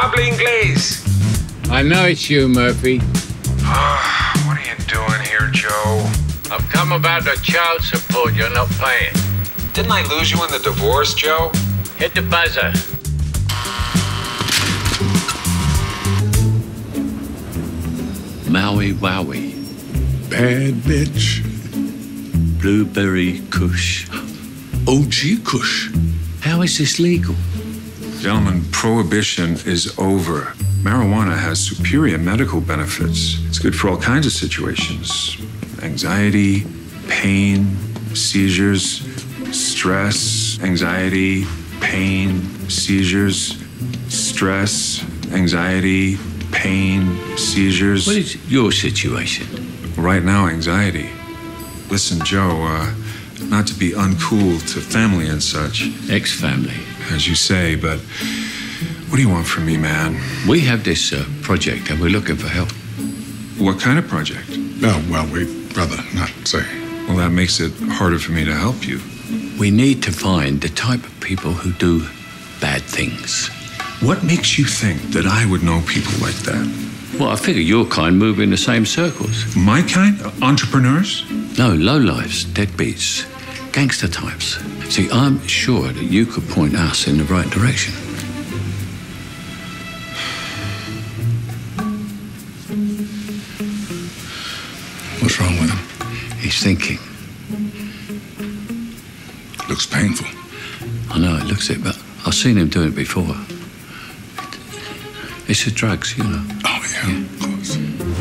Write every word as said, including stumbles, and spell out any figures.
habla inglés. I know it's you, Murphy. What are you doing here, Joe? I've come about the child support you're not paying. Didn't I lose you in the divorce, Joe? Hit the buzzer. Maui Wowie. Bad bitch. Blueberry Kush. O G Kush. How is this legal? Gentlemen, prohibition is over. Marijuana has superior medical benefits. It's good for all kinds of situations. Anxiety, pain, seizures, stress, anxiety, pain, seizures, stress, anxiety, pain, seizures. What is your situation? Right now, anxiety. Listen, Joe, uh, not to be uncool to family and such. Ex-family. As you say, but what do you want from me, man? We have this uh, project and we're looking for help. What kind of project? No, well, we'd rather not say. Well, that makes it harder for me to help you. We need to find the type of people who do bad things. What makes you think that I would know people like that? Well, I figure your kind move in the same circles. My kind? Entrepreneurs? No, lowlifes, deadbeats, gangster types. See, I'm sure that you could point us in the right direction. What's wrong with him? He's thinking. Looks painful. I know, it looks it, but I've seen him do it before. It's the drugs, you know. Oh, yeah, of course.